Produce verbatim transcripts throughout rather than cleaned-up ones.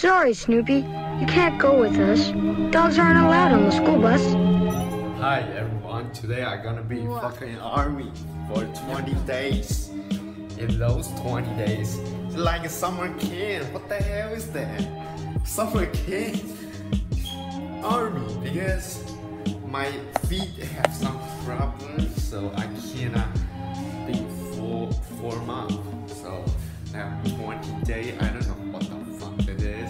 Sorry, Snoopy. You can't go with us. Dogs aren't allowed on the school bus. Hi everyone, today I'm gonna be what? fucking army for twenty days. In those twenty days, it's like a summer camp. What the hell is that? Summer camp? Army, because my feet have some problems, so I cannot be for four months. So now twenty days, I don't know what the fuck it is.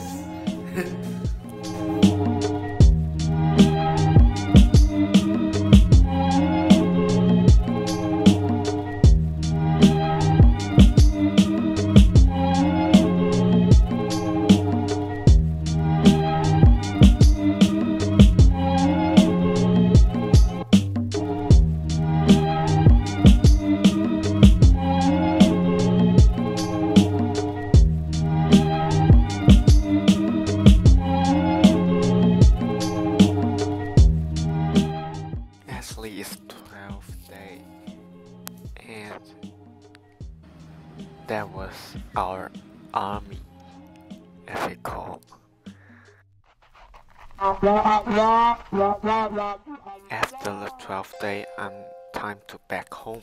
Actually, it's twelfth day, and that was our army, as we call. After the twelfth day, I'm time to back home.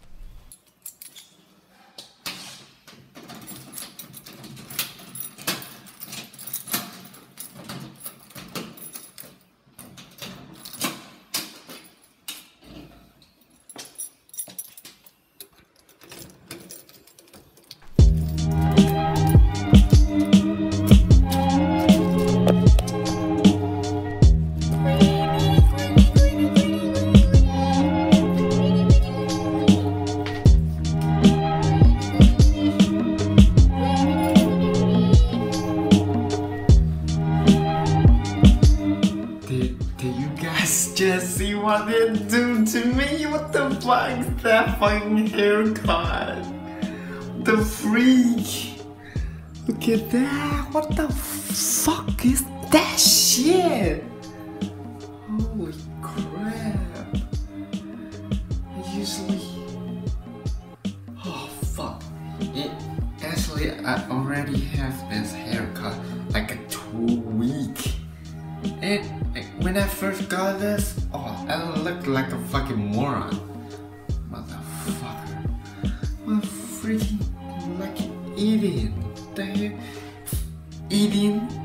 Just see what they do to me. What the fuck is that fucking haircut? The freak. Look at that. What the fuck is that shit? Holy crap. I usually... Oh fuck. It, actually, I already have this haircut like a two week. And when I first got this, oh, I looked like a fucking moron. Motherfucker. I'm freaking like an idiot. The hell? Idiot?